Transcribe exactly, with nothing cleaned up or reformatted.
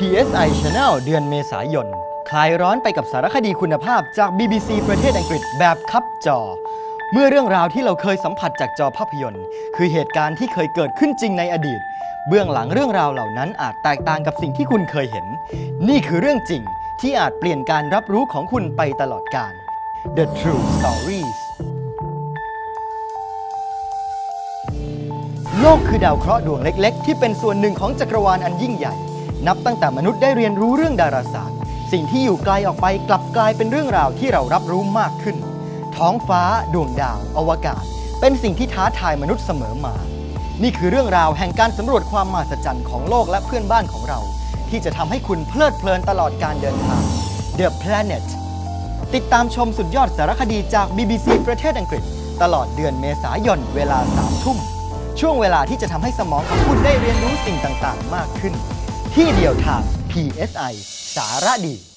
พี เอส ไอ Channel เดือนเมษายนคลายร้อนไปกับสารคดีคุณภาพจาก บี บี ซี ประเทศอังกฤษแบบคับจอเมื่อเรื่องราวที่เราเคยสัมผัสจากจอภาพยนตร์คือเหตุการณ์ที่เคยเกิดขึ้นจริงในอดีตเบื้องหลังเรื่องราวเหล่านั้นอาจแตกต่างกับสิ่งที่คุณเคยเห็นนี่คือเรื่องจริงที่อาจเปลี่ยนการรับรู้ของคุณไปตลอดกาล The True Stories โลกคือดาวเคราะห์ดวงเล็กๆที่เป็นส่วนหนึ่งของจักรวาลอันยิ่งใหญ่นับตั้งแต่มนุษย์ได้เรียนรู้เรื่องดาราศาสตร์สิ่งที่อยู่ไกลออกไปกลับกลายเป็นเรื่องราวที่เรารับรู้มากขึ้นท้องฟ้าดวงดาวอวกาศเป็นสิ่งที่ท้าทายมนุษย์เสมอมานี่คือเรื่องราวแห่งการสำรวจความมหัศจรรย์ของโลกและเพื่อนบ้านของเราที่จะทำให้คุณเพลิดเพลินตลอดการเดินทาง The Planet ติดตามชมสุดยอดสารคดีจาก บี บี ซี ประเทศอังกฤษตลอดเดือนเมษายนเวลาสามทุ่มช่วงเวลาที่จะทำให้สมองของคุณได้เรียนรู้สิ่งต่างๆมากขึ้นที่เดียวทาง พี เอส ไอ สารดี